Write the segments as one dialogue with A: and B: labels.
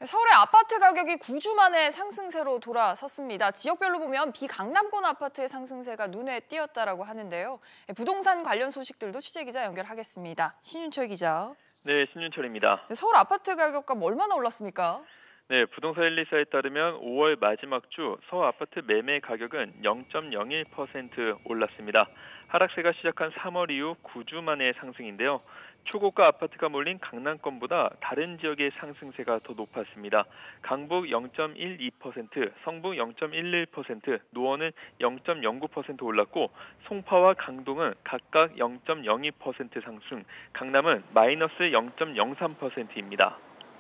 A: 서울의 아파트 가격이 9주 만에 상승세로 돌아섰습니다. 지역별로 보면 비강남권 아파트의 상승세가 눈에 띄었다라고 하는데요. 부동산 관련 소식들도 취재기자 연결하겠습니다. 신윤철 기자.
B: 네, 신윤철입니다.
A: 서울 아파트 가격값 얼마나 올랐습니까?
B: 네, 부동산 124에 따르면 5월 마지막 주 서울 아파트 매매 가격은 0.01% 올랐습니다. 하락세가 시작한 3월 이후 9주 만의 상승인데요. 초고가 아파트가 몰린 강남권보다 다른 지역의 상승세가 더 높았습니다. 강북 0.12%, 성북 0.11%, 노원은 0.09% 올랐고 송파와 강동은 각각 0.02% 상승, 강남은 마이너스 0.03%입니다.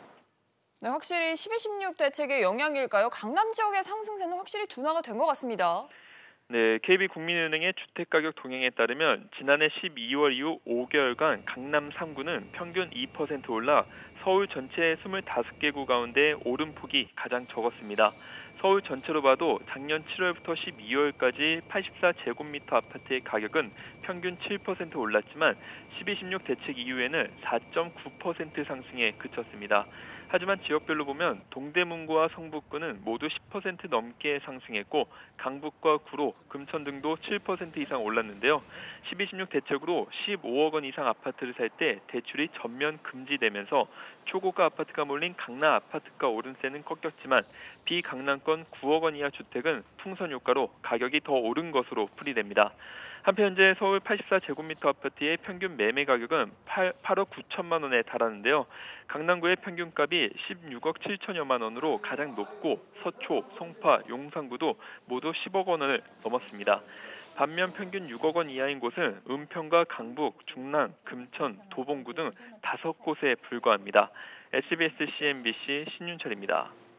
A: 네, 확실히 12.16 대책의 영향일까요? 강남 지역의 상승세는 확실히 둔화가 된 것 같습니다.
B: 네, KB국민은행의 주택가격 동향에 따르면 지난해 12월 이후 5개월간 강남 3구는 평균 2% 올라 서울 전체 25개구 가운데 오름폭이 가장 적었습니다. 서울 전체로 봐도 작년 7월부터 12월까지 84제곱미터 아파트의 가격은 평균 7% 올랐지만 12.16 대책 이후에는 4.9% 상승에 그쳤습니다. 하지만 지역별로 보면 동대문구와 성북구는 모두 10% 넘게 상승했고 강북과 구로, 금천 등도 7% 이상 올랐는데요. 12.16 대책으로 15억 원 이상 아파트를 살 때 대출이 전면 금지되면서 초고가 아파트가 몰린 강남 아파트가 오름세는 꺾였지만 비강남권 9억 원 이하 주택은 풍선 효과로 가격이 더 오른 것으로 풀이됩니다. 한편 현재 서울 84제곱미터 아파트의 평균 매매 가격은 8억 9천만 원에 달하는데요. 강남구의 평균값이 16억 7천여만 원으로 가장 높고 서초, 송파, 용산구도 모두 10억 원을 넘었습니다. 반면 평균 6억 원 이하인 곳은 은평과 강북, 중랑, 금천, 도봉구 등 5곳에 불과합니다. SBS CNBC 신윤철입니다.